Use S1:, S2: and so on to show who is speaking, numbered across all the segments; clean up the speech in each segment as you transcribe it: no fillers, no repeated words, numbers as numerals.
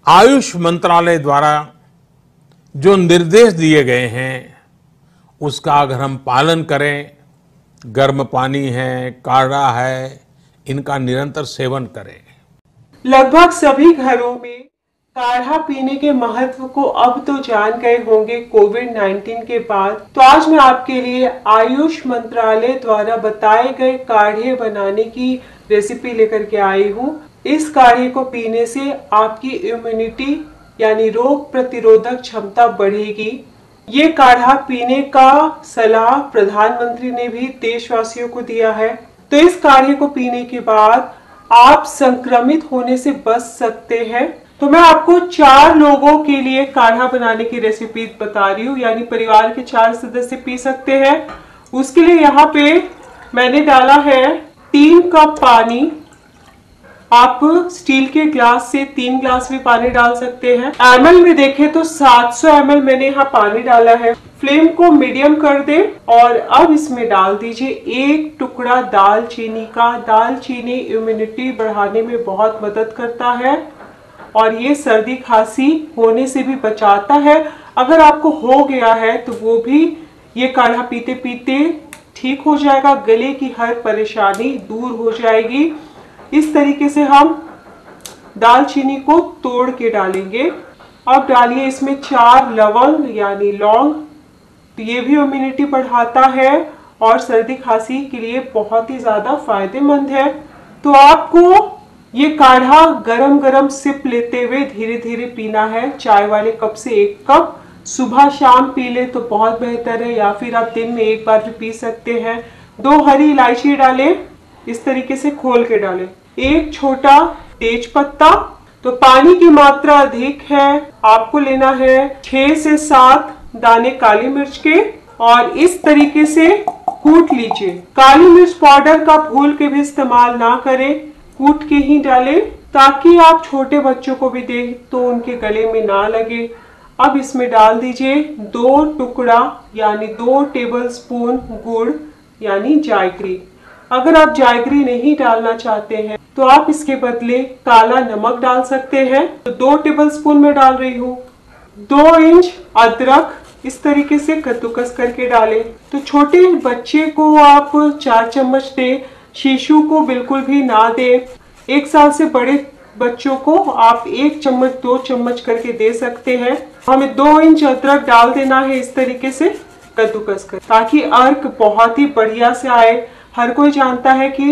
S1: आयुष मंत्रालय द्वारा जो निर्देश दिए गए हैं उसका अगर हम पालन करें, गर्म पानी है, काढ़ा है, इनका निरंतर सेवन करें।
S2: लगभग सभी घरों में काढ़ा पीने के महत्व को अब तो जान गए होंगे कोविड-19 के बाद। तो आज मैं आपके लिए आयुष मंत्रालय द्वारा बताए गए काढ़े बनाने की रेसिपी लेकर के आई हूँ। इस काढ़े को पीने से आपकी इम्यूनिटी यानी रोग प्रतिरोधक क्षमता बढ़ेगी। ये काढ़ा पीने का सलाह प्रधानमंत्री ने भी देशवासियों को दिया है। तो इस काढ़े को पीने के बाद आप संक्रमित होने से बच सकते हैं। तो मैं आपको 4 लोगों के लिए काढ़ा बनाने की रेसिपी बता रही हूँ, यानी परिवार के 4 सदस्य पी सकते हैं। उसके लिए यहाँ पे मैंने डाला है 3 कप पानी। आप स्टील के ग्लास से 3 ग्लास भी पानी डाल सकते हैं। ml में देखें तो 700 ml मैंने यहाँ पानी डाला है। फ्लेम को मीडियम कर दें और अब इसमें डाल दीजिए 1 टुकड़ा दालचीनी का। दालचीनी इम्यूनिटी बढ़ाने में बहुत मदद करता है और ये सर्दी खांसी होने से भी बचाता है। अगर आपको हो गया है तो वो भी ये काढ़ा पीते पीते ठीक हो जाएगा। गले की हर परेशानी दूर हो जाएगी। इस तरीके से हम दालचीनी को तोड़ के डालेंगे। अब डालिए इसमें 4 लवंग यानी लौंग। तो ये भी इम्यूनिटी बढ़ाता है और सर्दी खांसी के लिए बहुत ही ज्यादा फायदेमंद है। तो आपको ये काढ़ा गरम गरम सिप लेते हुए धीरे धीरे पीना है। चाय वाले कप से 1 कप। सुबह शाम पी ले तो बहुत बेहतर है, या फिर आप दिन में 1 बार भी पी सकते हैं। 2 हरी इलायची डालें, इस तरीके से खोल के डालें। 1 छोटा तेज पत्ता। तो पानी की मात्रा अधिक है, आपको लेना है 6 से 7 दाने काली मिर्च के और इस तरीके से कूट लीजिए। काली मिर्च पाउडर का भूल के भी इस्तेमाल ना करें, कूट के ही डालें ताकि आप छोटे बच्चों को भी दें तो उनके गले में ना लगे। अब इसमें डाल दीजिए 2 टुकड़ा यानी 2 टेबलस्पून गुड़ यानी जायत्री। अगर आप जायत्री नहीं डालना चाहते हैं तो आप इसके बदले काला नमक डाल सकते हैं। तो 2 टेबलस्पून में डाल रही हूँ। 2 इंच अदरक इस तरीके से कद्दूकस करके डालें। तो छोटे बच्चे को आप 4 चम्मच दें, शिशु को बिल्कुल भी ना दें। 1 साल से बड़े बच्चों को आप 1 चम्मच 2 चम्मच करके दे सकते हैं। हमें 2 इंच अदरक डाल देना है इस तरीके से कद्दूकस कर, ताकि अर्क बहुत ही बढ़िया से आए। हर कोई जानता है कि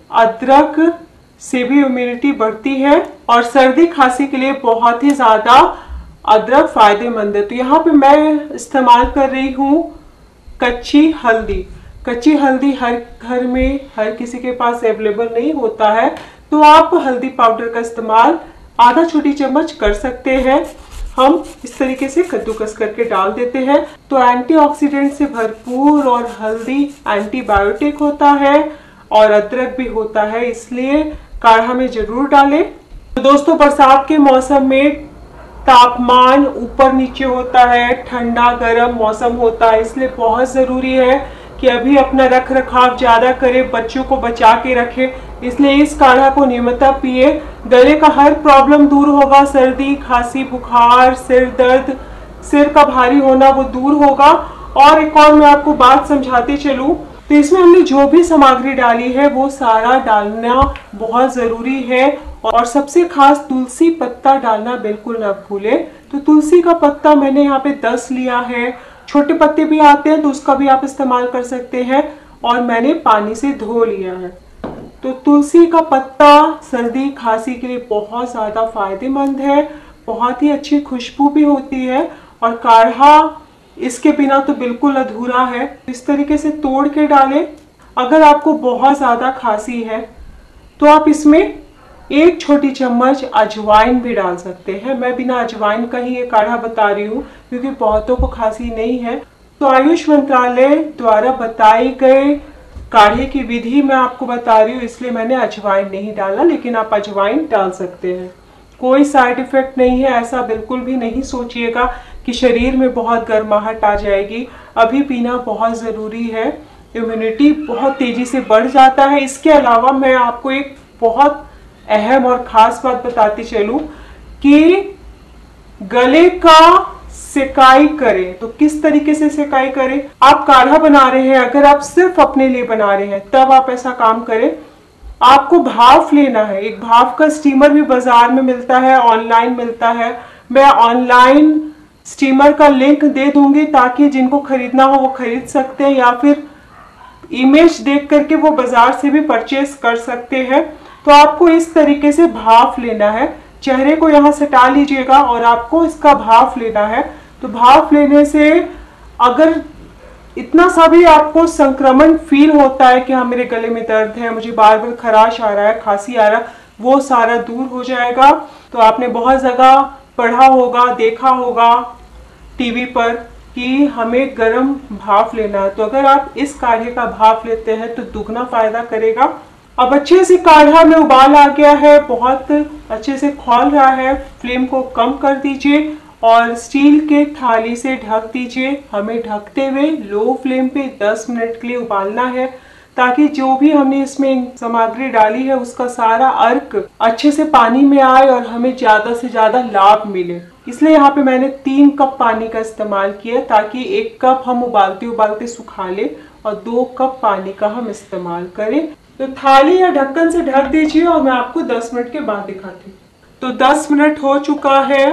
S2: अदरक से भी इम्यूनिटी बढ़ती है और सर्दी खांसी के लिए बहुत ही ज्यादा अदरक फायदेमंद है। तो यहाँ पे मैं इस्तेमाल कर रही हूँ कच्ची हल्दी। कच्ची हल्दी हर घर में हर किसी के पास अवेलेबल नहीं होता है, तो आप हल्दी पाउडर का इस्तेमाल आधा छोटी चम्मच कर सकते हैं। हम इस तरीके से कद्दूकस करके डाल देते हैं। तो एंटीऑक्सीडेंट से भरपूर और हल्दी एंटीबायोटिक होता है और अदरक भी होता है, इसलिए काढ़ा में जरूर डालें। तो दोस्तों, बरसात के मौसम में तापमान ऊपर नीचे होता है, ठंडा गर्म मौसम होता है, इसलिए बहुत जरूरी है कि अभी अपना रख रखाव ज्यादा करें, बच्चों को बचा के रखें। इसलिए इस काढ़ा को नियमितः पिए। गले का हर प्रॉब्लम दूर होगा। सर्दी खांसी बुखार सिर दर्द सिर का भारी होना वो दूर होगा। और एक और मैं आपको बात समझाते चलूं, तो इसमें हमने जो भी सामग्री डाली है वो सारा डालना बहुत जरूरी है। और सबसे खास तुलसी पत्ता डालना बिल्कुल ना भूलें। तो तुलसी का पत्ता मैंने यहाँ पे 10 लिया है। छोटे पत्ते भी आते हैं तो उसका भी आप इस्तेमाल कर सकते हैं और मैंने पानी से धो लिया है। तो तुलसी का पत्ता सर्दी खांसी के लिए बहुत ज़्यादा फायदेमंद है, बहुत ही अच्छी खुशबू भी होती है और काढ़ा इसके बिना तो बिल्कुल अधूरा है। इस तरीके से तोड़ के डालें। अगर आपको बहुत ज़्यादा खांसी है तो आप इसमें 1 छोटी चम्मच अजवाइन भी डाल सकते हैं। मैं बिना अजवाइन का ही ये काढ़ा बता रही हूँ क्योंकि बहुतों को खांसी नहीं है। तो आयुष मंत्रालय द्वारा बताए गए काढ़े की विधि मैं आपको बता रही हूँ, इसलिए मैंने अजवाइन नहीं डाला, लेकिन आप अजवाइन डाल सकते हैं। कोई साइड इफेक्ट नहीं है। ऐसा बिल्कुल भी नहीं सोचिएगा कि शरीर में बहुत गर्माहट आ जाएगी। अभी पीना बहुत ज़रूरी है, इम्यूनिटी बहुत तेज़ी से बढ़ जाता है। इसके अलावा मैं आपको एक बहुत अहम और ख़ास बात बताती चलूँ कि गले का सिकाई करें। तो किस तरीके से सिकाई करें? आप काढ़ा बना रहे हैं, अगर आप सिर्फ अपने लिए बना रहे हैं तब आप ऐसा काम करें। आपको भाप लेना है। एक भाप का स्टीमर भी बाजार में मिलता है, ऑनलाइन मिलता है। मैं ऑनलाइन स्टीमर का लिंक दे दूंगी ताकि जिनको खरीदना हो वो खरीद सकते हैं, या फिर इमेज देख करके वो बाजार से भी परचेस कर सकते हैं। तो आपको इस तरीके से भाप लेना है। चेहरे को यहाँ से हटा लीजिएगा और आपको इसका भाप लेना है। तो भाप लेने से अगर इतना सा भी आपको संक्रमण फील होता है कि हाँ मेरे गले में दर्द है, मुझे बार बार खराश आ रहा है, खांसी आ रहा है, वो सारा दूर हो जाएगा। तो आपने बहुत जगह पढ़ा होगा, देखा होगा टीवी पर कि हमें गर्म भाप लेना है। तो अगर आप इस काढ़े का भाप लेते हैं तो दुगना फायदा करेगा। अब अच्छे से काढ़ा में उबाल आ गया है, बहुत अच्छे से खौल रहा है। फ्लेम को कम कर दीजिए और स्टील के थाली से ढक दीजिए। हमें ढकते हुए लो फ्लेम पे 10 मिनट के लिए उबालना है, ताकि जो भी हमने इसमें सामग्री डाली है उसका सारा अर्क अच्छे से पानी में आए और हमें ज्यादा से ज्यादा लाभ मिले। इसलिए यहाँ पे मैंने 3 कप पानी का इस्तेमाल किया, ताकि 1 कप हम उबालते उबालते सुखा ले और 2 कप पानी का हम इस्तेमाल करें। तो थाली या ढक्कन से ढक दीजिए और मैं आपको 10 मिनट के बाद दिखाती हूँ। तो 10 मिनट हो चुका है।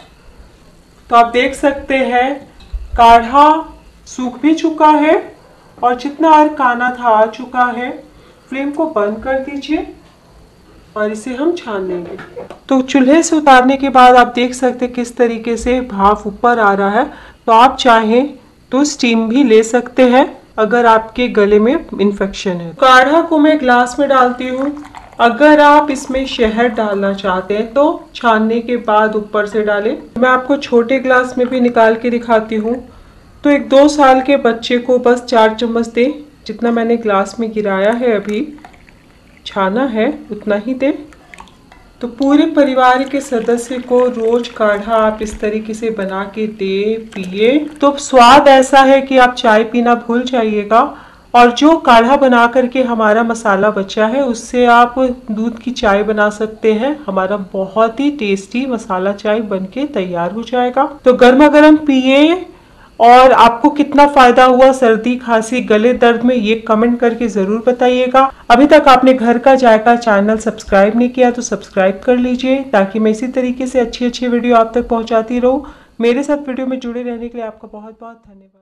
S2: तो आप देख सकते हैं काढ़ा सूख भी चुका है और जितना अर्क आना था आ चुका है। फ्लेम को बंद कर दीजिए और इसे हम छान लेंगे। तो चूल्हे से उतारने के बाद आप देख सकते हैं किस तरीके से भाप ऊपर आ रहा है। तो आप चाहें तो स्टीम भी ले सकते हैं अगर आपके गले में इन्फेक्शन है। काढ़ा को मैं ग्लास में डालती हूँ। अगर आप इसमें शहद डालना चाहते हैं तो छानने के बाद ऊपर से डालें। मैं आपको छोटे ग्लास में भी निकाल के दिखाती हूँ। तो एक 2 साल के बच्चे को बस 4 चम्मच दें, जितना मैंने ग्लास में गिराया है अभी छाना है उतना ही दें। तो पूरे परिवार के सदस्य को रोज काढ़ा आप इस तरीके से बना के दे पिए तो स्वाद ऐसा है कि आप चाय पीना भूल जाइएगा। और जो काढ़ा बना करके हमारा मसाला बचा है उससे आप दूध की चाय बना सकते हैं। हमारा बहुत ही टेस्टी मसाला चाय बनके तैयार हो जाएगा। तो गर्मा गर्म पिए और आपको कितना फायदा हुआ सर्दी खांसी गले दर्द में, ये कमेंट करके जरूर बताइएगा। अभी तक आपने घर का जायका चैनल सब्सक्राइब नहीं किया तो सब्सक्राइब कर लीजिए, ताकि मैं इसी तरीके से अच्छी अच्छी वीडियो आप तक पहुंचाती रहूं। मेरे साथ वीडियो में जुड़े रहने के लिए आपका बहुत बहुत धन्यवाद।